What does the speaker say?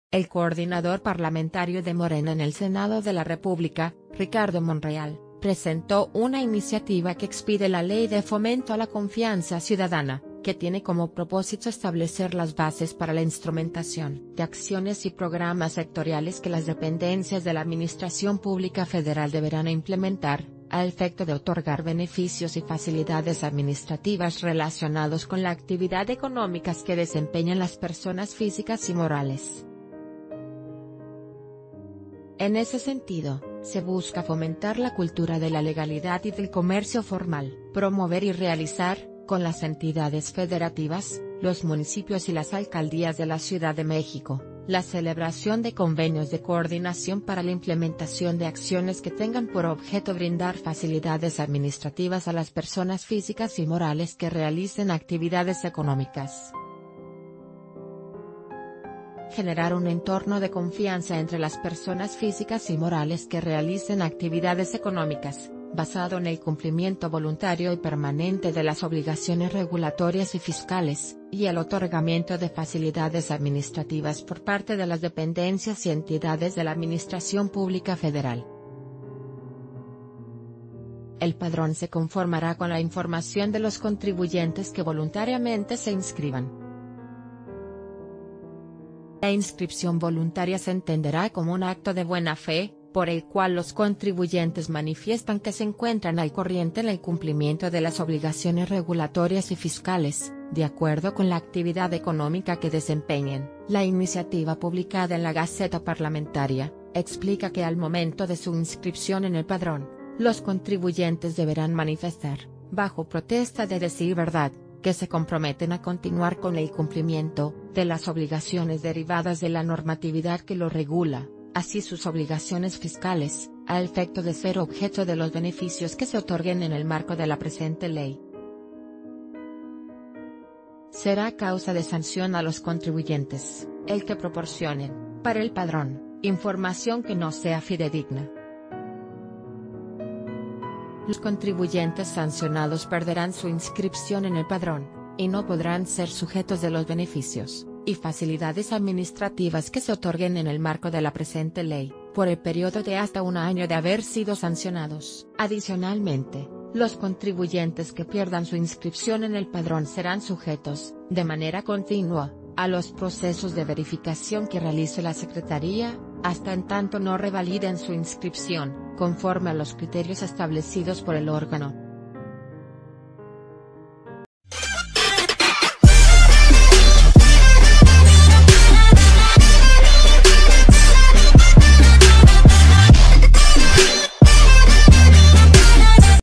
El coordinador parlamentario de Morena en el Senado de la República, Ricardo Monreal, presentó una iniciativa que expide la Ley de Fomento a la Confianza Ciudadana, que tiene como propósito establecer las bases para la instrumentación de acciones y programas sectoriales que las dependencias de la Administración Pública Federal deberán implementar, a efecto de otorgar beneficios y facilidades administrativas relacionados con la actividad económica que desempeñan las personas físicas y morales. En ese sentido, se busca fomentar la cultura de la legalidad y del comercio formal, promover y realizar, con las entidades federativas, los municipios y las alcaldías de la Ciudad de México, la celebración de convenios de coordinación para la implementación de acciones que tengan por objeto brindar facilidades administrativas a las personas físicas y morales que realicen actividades económicas. Generar un entorno de confianza entre las personas físicas y morales que realicen actividades económicas, basado en el cumplimiento voluntario y permanente de las obligaciones regulatorias y fiscales, y el otorgamiento de facilidades administrativas por parte de las dependencias y entidades de la Administración Pública Federal. El padrón se conformará con la información de los contribuyentes que voluntariamente se inscriban. La inscripción voluntaria se entenderá como un acto de buena fe, por el cual los contribuyentes manifiestan que se encuentran al corriente en el cumplimiento de las obligaciones regulatorias y fiscales, de acuerdo con la actividad económica que desempeñen. La iniciativa publicada en la Gaceta Parlamentaria, explica que al momento de su inscripción en el padrón, los contribuyentes deberán manifestar, bajo protesta de decir verdad, que se comprometen a continuar con el cumplimiento de las obligaciones derivadas de la normatividad que lo regula, así sus obligaciones fiscales, a efecto de ser objeto de los beneficios que se otorguen en el marco de la presente ley. Será causa de sanción a los contribuyentes, el que proporcionen, para el padrón, información que no sea fidedigna. Los contribuyentes sancionados perderán su inscripción en el padrón, y no podrán ser sujetos de los beneficios y facilidades administrativas que se otorguen en el marco de la presente ley, por el periodo de hasta un año de haber sido sancionados. Adicionalmente, los contribuyentes que pierdan su inscripción en el padrón serán sujetos, de manera continua, a los procesos de verificación que realice la Secretaría, hasta en tanto no revaliden su inscripción, conforme a los criterios establecidos por el órgano.